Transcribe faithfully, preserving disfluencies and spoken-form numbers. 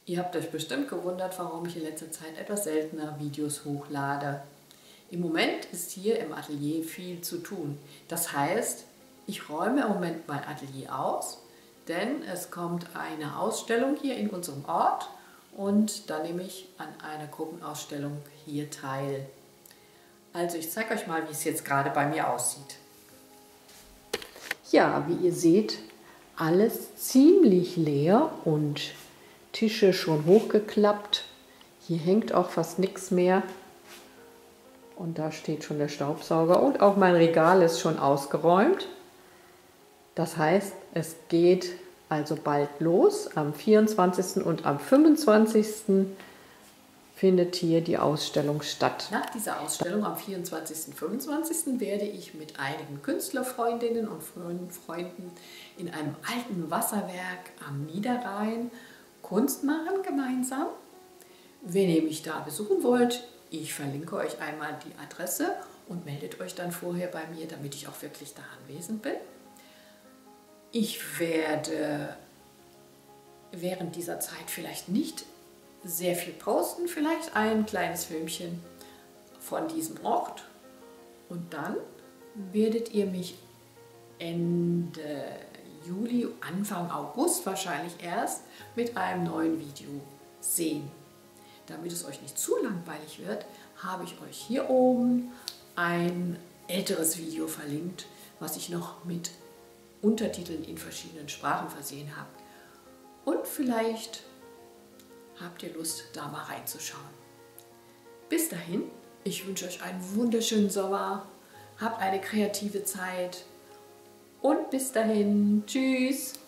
Ihr habt euch bestimmt gewundert, warum ich in letzter Zeit etwas seltener Videos hochlade. Im Moment ist hier im Atelier viel zu tun. Das heißt, ich räume im Moment mein Atelier aus, denn es kommt eine Ausstellung hier in unserem Ort und da nehme ich an einer Gruppenausstellung hier teil. Also ich zeige euch mal, wie es jetzt gerade bei mir aussieht. Ja, wie ihr seht, alles ziemlich leer und Tische schon hochgeklappt. Hier hängt auch fast nichts mehr. Und da steht schon der Staubsauger und auch mein Regal ist schon ausgeräumt. Das heißt, es geht also bald los. Am vierundzwanzigsten und am fünfundzwanzigsten findet hier die Ausstellung statt. Nach dieser Ausstellung am vierundzwanzigsten und fünfundzwanzigsten werde ich mit einigen Künstlerfreundinnen und Freunden in einem alten Wasserwerk am Niederrhein Kunst machen gemeinsam. Wenn ihr mich da besuchen wollt, ich verlinke euch einmal die Adresse und meldet euch dann vorher bei mir, damit ich auch wirklich da anwesend bin. Ich werde während dieser Zeit vielleicht nicht sehr viel posten, vielleicht ein kleines Filmchen von diesem Ort. Und dann werdet ihr mich Ende Juli, Anfang August wahrscheinlich erst mit einem neuen Video sehen. Damit es euch nicht zu langweilig wird, habe ich euch hier oben ein älteres Video verlinkt, was ich noch mit Untertiteln in verschiedenen Sprachen versehen habe. Und vielleicht habt ihr Lust, da mal reinzuschauen. Bis dahin, ich wünsche euch einen wunderschönen Sommer, habt eine kreative Zeit und bis dahin, tschüss!